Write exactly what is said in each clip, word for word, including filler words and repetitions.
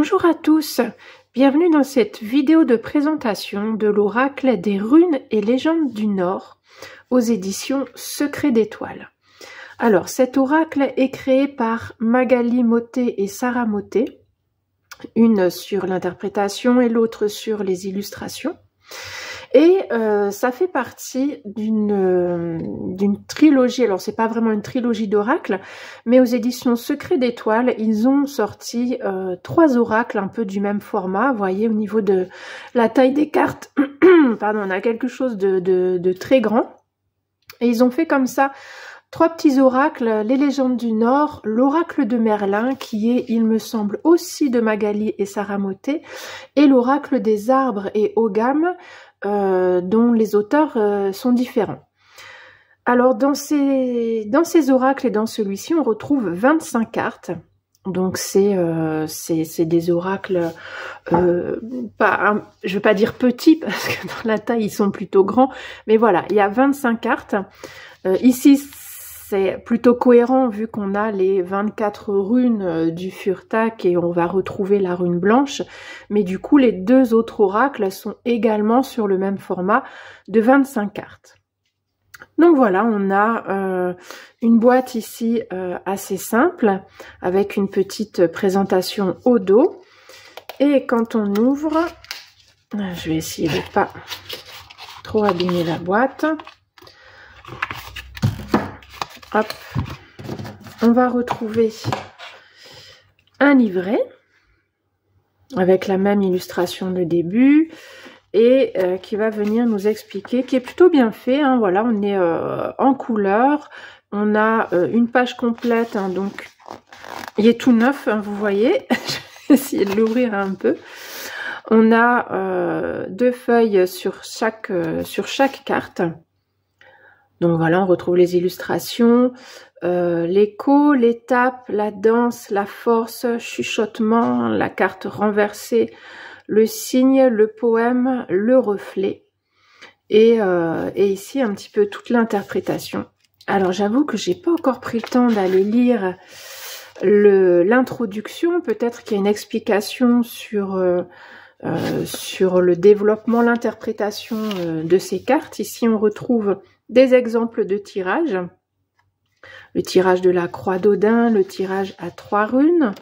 Bonjour à tous, bienvenue dans cette vidéo de présentation de l'oracle des runes et légendes du Nord aux éditions Secret d'Étoiles. Alors cet oracle est créé par Magali Moté et Sarah Moté, une sur l'interprétation et l'autre sur les illustrations. Et euh, ça fait partie d'une euh, d'une trilogie, alors c'est pas vraiment une trilogie d'oracles, mais aux éditions Secret d'Étoiles, ils ont sorti euh, trois oracles un peu du même format. Vous voyez, au niveau de la taille des cartes, pardon, on a quelque chose de, de, de très grand. Et ils ont fait comme ça trois petits oracles, les légendes du Nord, l'oracle de Merlin, qui est, il me semble, aussi de Magali et Sarah Moté, et l'oracle des arbres et Ogam, Euh, dont les auteurs euh, sont différents. Alors dans ces, dans ces oracles et dans celui-ci, on retrouve vingt-cinq cartes. Donc c'est euh, c'est des oracles, euh, pas, je ne veux pas dire petits, parce que dans la taille, ils sont plutôt grands. Mais voilà, il y a vingt-cinq cartes. Euh, ici, c'est plutôt cohérent vu qu'on a les vingt-quatre runes du Furtak et on va retrouver la rune blanche. Mais du coup, les deux autres oracles sont également sur le même format de vingt-cinq cartes. Donc voilà, on a euh, une boîte ici euh, assez simple avec une petite présentation au dos. Et quand on ouvre, je vais essayer de ne pas trop abîmer la boîte. Hop, on va retrouver un livret avec la même illustration de début et euh, qui va venir nous expliquer, qui est plutôt bien fait. Hein, voilà, on est euh, en couleur, on a euh, une page complète, hein, donc il est tout neuf, hein, vous voyez. Je vais essayer de l'ouvrir un peu. On a euh, deux feuilles sur chaque euh, sur chaque carte. Donc voilà, on retrouve les illustrations, euh, l'écho, l'étape, la danse, la force, chuchotement, la carte renversée, le signe, le poème, le reflet. Et, euh, et ici, un petit peu toute l'interprétation. Alors j'avoue que j'ai pas encore pris le temps d'aller lire l'introduction. Peut-être qu'il y a une explication sur... Euh, Euh, sur le développement, l'interprétation euh, de ces cartes. Ici, on retrouve des exemples de tirage. Le tirage de la croix d'Odin, le tirage à trois runes,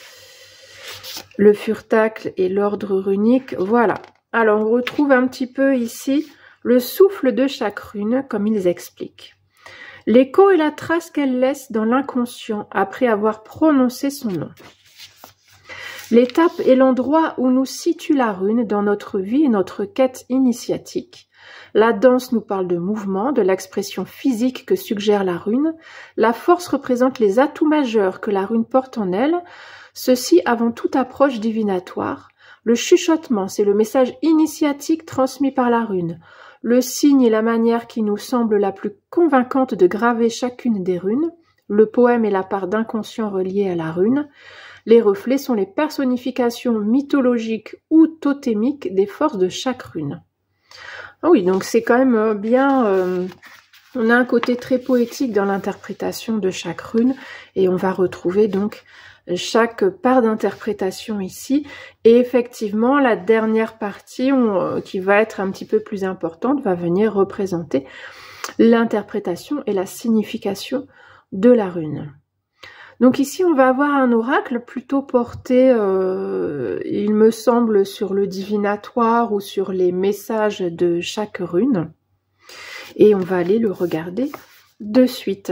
le furtacle et l'ordre runique. Voilà. Alors, on retrouve un petit peu ici le souffle de chaque rune, comme ils expliquent. L'écho est la trace qu'elle laisse dans l'inconscient après avoir prononcé son nom. L'étape est l'endroit où nous situe la rune dans notre vie et notre quête initiatique. La danse nous parle de mouvement, de l'expression physique que suggère la rune. La force représente les atouts majeurs que la rune porte en elle, ceci avant toute approche divinatoire. Le chuchotement, c'est le message initiatique transmis par la rune. Le signe est la manière qui nous semble la plus convaincante de graver chacune des runes. Le poème est la part d'inconscient reliée à la rune. Les reflets sont les personnifications mythologiques ou totémiques des forces de chaque rune. Ah oui, donc c'est quand même bien... Euh, on a un côté très poétique dans l'interprétation de chaque rune et on va retrouver donc chaque part d'interprétation ici. Et effectivement, la dernière partie on, qui va être un petit peu plus importante va venir représenter l'interprétation et la signification de la rune. Donc ici, on va avoir un oracle plutôt porté, euh, il me semble, sur le divinatoire ou sur les messages de chaque rune. Et on va aller le regarder de suite.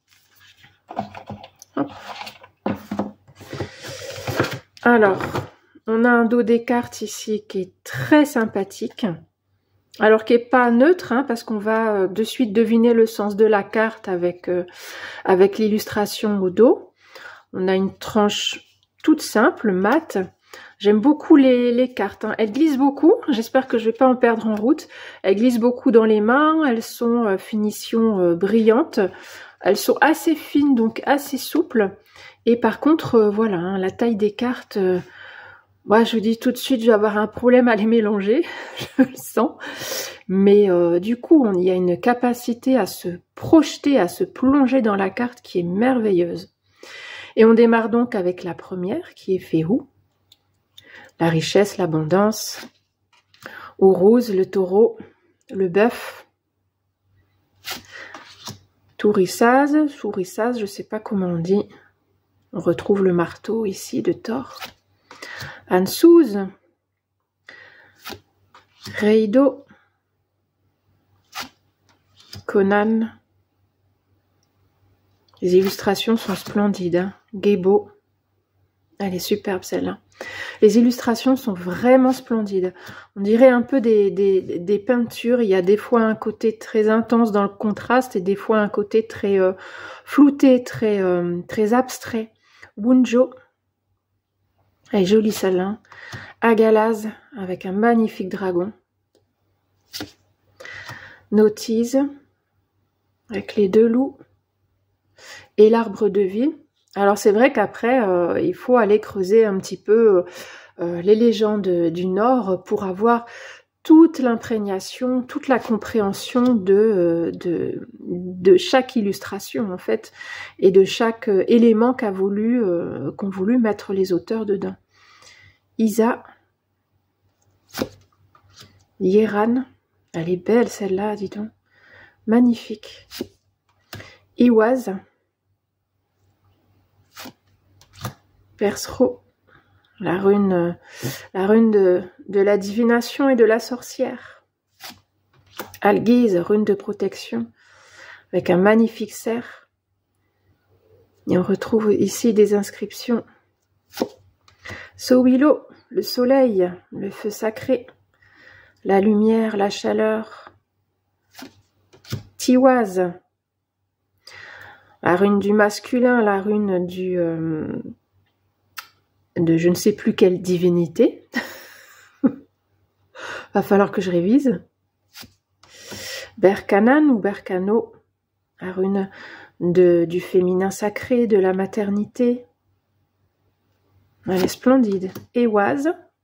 Hop. Alors, on a un dos des cartes ici qui est très sympathique. Alors qui n'est pas neutre, hein, parce qu'on va de suite deviner le sens de la carte avec, euh, avec l'illustration au dos. On a une tranche toute simple, mate. J'aime beaucoup les, les cartes. Hein. Elles glissent beaucoup. J'espère que je ne vais pas en perdre en route. Elles glissent beaucoup dans les mains. Elles sont euh, finition euh, brillante. Elles sont assez fines, donc assez souples. Et par contre, euh, voilà, hein, la taille des cartes... Euh, moi, je vous dis tout de suite, je vais avoir un problème à les mélanger. Je le sens. Mais euh, du coup, on, il y a une capacité à se projeter, à se plonger dans la carte qui est merveilleuse. Et on démarre donc avec la première qui est Férou. la richesse, l'abondance. Au rose, le taureau, le bœuf. Tourissaz, Tourissaz, je ne sais pas comment on dit. On retrouve le marteau ici de Thor. Ansouz, Reido, Conan. Les illustrations sont splendides. Hein. Gebo, elle est superbe celle-là. Les illustrations sont vraiment splendides. On dirait un peu des, des, des peintures. Il y a des fois un côté très intense dans le contraste et des fois un côté très euh, flouté, très, euh, très abstrait. Wunjo, elle est jolie celle-là. Agalaz, avec un magnifique dragon. Notice, avec les deux loups. Et l'arbre de vie. Alors c'est vrai qu'après, euh, il faut aller creuser un petit peu euh, les légendes du Nord pour avoir toute l'imprégnation, toute la compréhension de, de, de chaque illustration en fait, et de chaque élément qu'a voulu, euh, qu'ont voulu mettre les auteurs dedans. Isa, Yeran, elle est belle celle-là, dis donc, magnifique. Iwaz, Persro, la rune, la rune de, de la divination et de la sorcière. Algiz, rune de protection, avec un magnifique cerf. Et on retrouve ici des inscriptions. Sowilo, le soleil, le feu sacré, la lumière, la chaleur. Tiwaz, la rune du masculin, la rune du... Euh, de je ne sais plus quelle divinité. Va falloir que je révise. Berkanan ou Berkano, la rune de, du féminin sacré, de la maternité. Elle est splendide. Ewaz.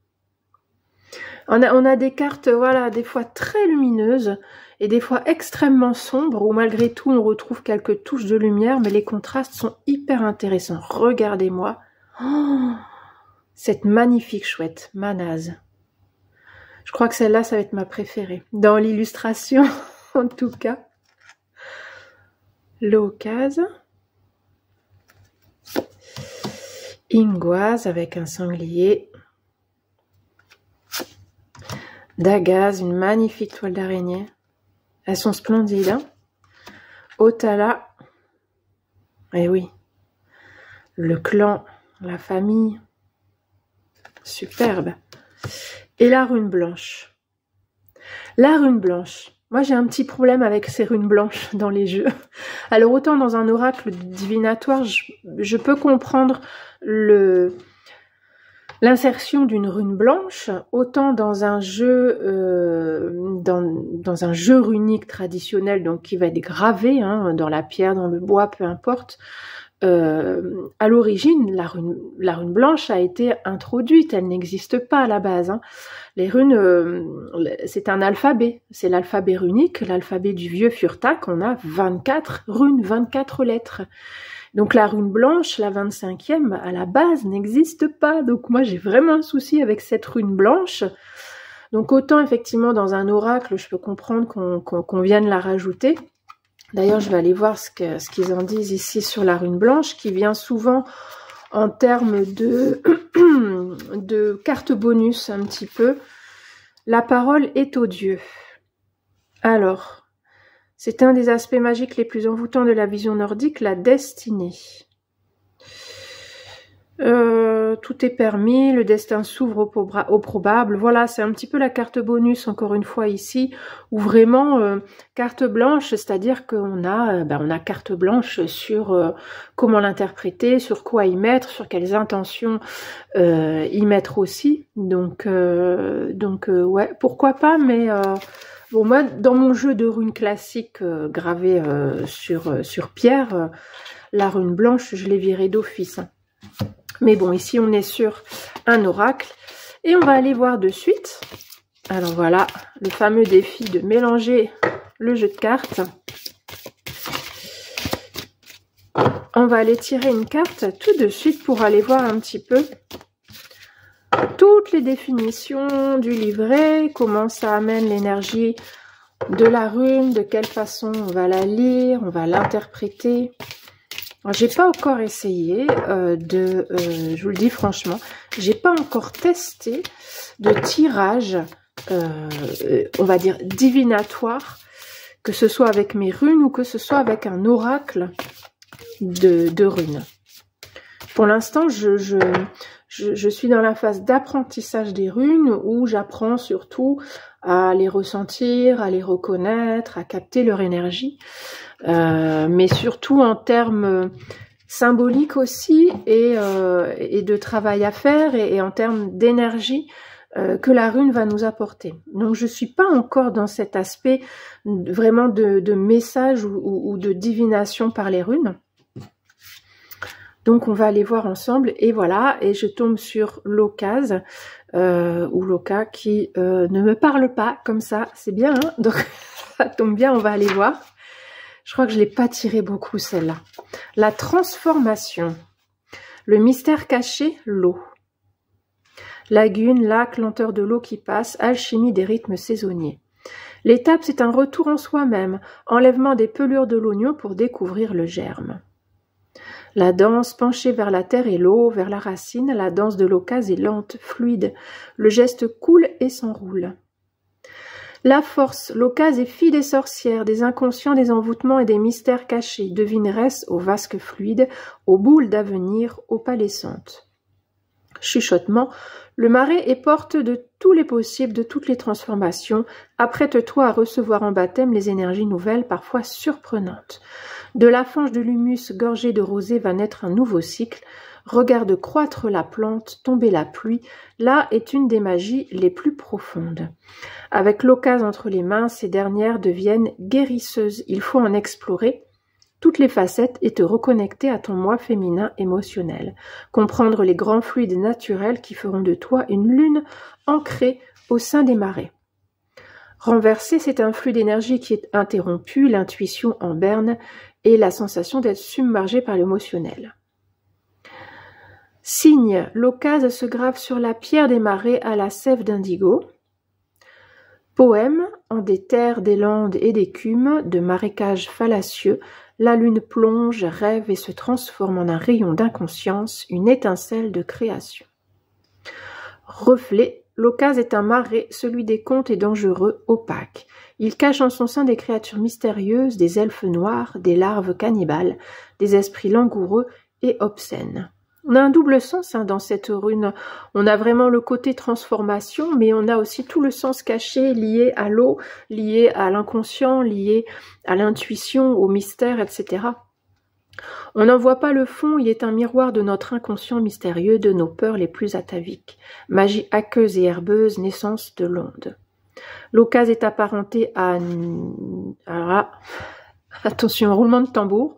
On a, on a des cartes, voilà, des fois très lumineuses et des fois extrêmement sombres, où malgré tout on retrouve quelques touches de lumière, mais les contrastes sont hyper intéressants. Regardez-moi. Oh, cette magnifique chouette, Manaz. Je crois que celle-là, ça va être ma préférée. Dans l'illustration, en tout cas. L'Ocase. Ingoise avec un sanglier. Dagaz, une magnifique toile d'araignée. Elles sont splendides. Hein, Otala. Eh oui. Le clan, la famille. Superbe. Et la rune blanche. La rune blanche. Moi, j'ai un petit problème avec ces runes blanches dans les jeux. Alors, autant dans un oracle divinatoire, je, je peux comprendre le l'insertion d'une rune blanche, autant dans un jeu euh, dans, dans un jeu runique traditionnel, donc qui va être gravé hein, dans la pierre, dans le bois, peu importe. Euh, à l'origine, la rune, la rune blanche a été introduite, elle n'existe pas à la base. Hein. Les runes, euh, c'est un alphabet, c'est l'alphabet runique, l'alphabet du vieux Furtak, on a vingt-quatre runes, vingt-quatre lettres. Donc la rune blanche, la vingt-cinquième, à la base, n'existe pas. Donc moi, j'ai vraiment un souci avec cette rune blanche. Donc autant, effectivement, dans un oracle, je peux comprendre qu'on qu'on, qu'on vienne la rajouter. D'ailleurs, je vais aller voir ce que, ce qu'ils en disent ici sur la rune blanche, qui vient souvent en termes de, de carte bonus un petit peu. La parole est aux dieux. Alors, c'est un des aspects magiques les plus envoûtants de la vision nordique, la destinée. Euh, tout est permis, le destin s'ouvre au, au probable. Voilà, c'est un petit peu la carte bonus, encore une fois ici, où vraiment, euh, carte blanche, c'est-à-dire qu'on a, euh, ben, on a carte blanche sur euh, comment l'interpréter, sur quoi y mettre, sur quelles intentions euh, y mettre aussi. Donc, euh, donc euh, ouais, pourquoi pas, mais... Euh, Bon, moi, dans mon jeu de runes classiques euh, gravées euh, sur, euh, sur pierre, euh, la rune blanche, je l'ai virée d'office. Hein. Mais bon, ici, on est sur un oracle. Et on va aller voir de suite. Alors voilà, le fameux défi de mélanger le jeu de cartes. On va aller tirer une carte tout de suite pour aller voir un petit peu toutes les définitions du livret, comment ça amène l'énergie de la rune, de quelle façon on va la lire, on va l'interpréter. J'ai pas encore essayé euh, de, euh, je vous le dis franchement, j'ai pas encore testé de tirage, euh, on va dire divinatoire, que ce soit avec mes runes ou que ce soit avec un oracle de, de runes. Pour l'instant, je, je, je, je suis dans la phase d'apprentissage des runes où j'apprends surtout à les ressentir, à les reconnaître, à capter leur énergie. Euh, mais surtout en termes symboliques aussi et, euh, et de travail à faire et, et en termes d'énergie euh, que la rune va nous apporter. Donc je suis pas encore dans cet aspect vraiment de, de message ou, ou, ou de divination par les runes. Donc on va aller voir ensemble et voilà, et je tombe sur l'Ocase euh, ou Loka qui euh, ne me parle pas comme ça, c'est bien, hein, donc ça tombe bien, on va aller voir. Je crois que je ne l'ai pas tiré beaucoup, celle-là. La transformation. Le mystère caché, l'eau. Lagune, lac, lenteur de l'eau qui passe, alchimie des rythmes saisonniers. L'étape, c'est un retour en soi-même, enlèvement des pelures de l'oignon pour découvrir le germe. La danse penchée vers la terre et l'eau, vers la racine, la danse de l'ocase est lente, fluide. Le geste coule et s'enroule. La force, l'ocase est fille des sorcières, des inconscients, des envoûtements et des mystères cachés, devineresse aux vasques fluides, aux boules d'avenir, opalescentes. Chuchotement, le marais est porte de tous les possibles, de toutes les transformations. Apprête-toi à recevoir en baptême les énergies nouvelles, parfois surprenantes. De la fange de l'humus gorgée de rosée va naître un nouveau cycle. Regarde croître la plante, tomber la pluie. Là est une des magies les plus profondes. Avec l'ocase entre les mains, ces dernières deviennent guérisseuses. Il faut en explorer toutes les facettes et te reconnecter à ton moi féminin émotionnel. Comprendre les grands fluides naturels qui feront de toi une lune ancrée au sein des marais. Renverser, c'est un flux d'énergie qui est interrompu, l'intuition en berne et la sensation d'être submergé par l'émotionnel. Signe, l'ocase se grave sur la pierre des marais à la sève d'indigo. Poème, en des terres, des landes et d'écume, de marécages fallacieux, la lune plonge, rêve et se transforme en un rayon d'inconscience, une étincelle de création. Reflet, l'ocase est un marais, celui des contes est dangereux, opaque. Il cache en son sein des créatures mystérieuses, des elfes noirs, des larves cannibales, des esprits langoureux et obscènes. On a un double sens hein, dans cette rune. On a vraiment le côté transformation, mais on a aussi tout le sens caché lié à l'eau, lié à l'inconscient, lié à l'intuition, au mystère, et cetera. On n'en voit pas le fond, il est un miroir de notre inconscient mystérieux, de nos peurs les plus ataviques. Magie aqueuse et herbeuse, naissance de l'onde. L'ocase est apparentée à... Alors là, attention, roulement de tambour.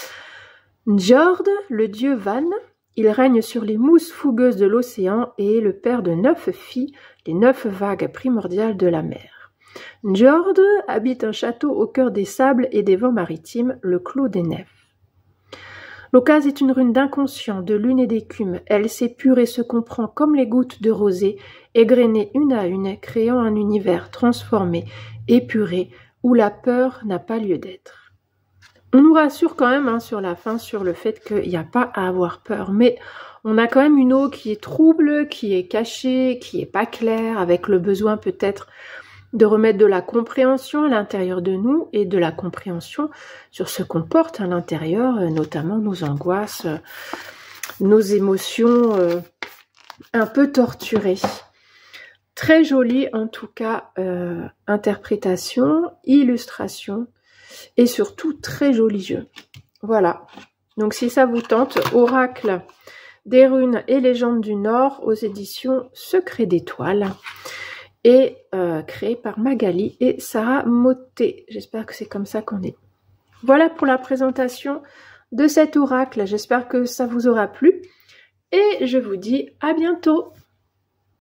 Njord, le dieu Van. Il règne sur les mousses fougueuses de l'océan et est le père de neuf filles, les neuf vagues primordiales de la mer. Njord habite un château au cœur des sables et des vents maritimes, le clos des nefs. L'ocase est une rune d'inconscient, de lune et d'écume. Elle s'épure et se comprend comme les gouttes de rosée, égrenées une à une, créant un univers transformé, épuré, où la peur n'a pas lieu d'être. On nous rassure quand même hein, sur la fin sur le fait qu'il n'y a pas à avoir peur, mais on a quand même une eau qui est trouble, qui est cachée, qui n'est pas claire, avec le besoin peut-être de remettre de la compréhension à l'intérieur de nous et de la compréhension sur ce qu'on porte à l'intérieur, notamment nos angoisses, nos émotions euh, un peu torturées. Très jolie en tout cas euh, interprétation, illustration. Et surtout, très joli jeu. Voilà. Donc, si ça vous tente, Oracle des runes et légendes du Nord aux éditions Secret d'étoiles. Et euh, créé par Magali et Sarah Motet. J'espère que c'est comme ça qu'on est. Voilà pour la présentation de cet oracle. J'espère que ça vous aura plu. Et je vous dis à bientôt.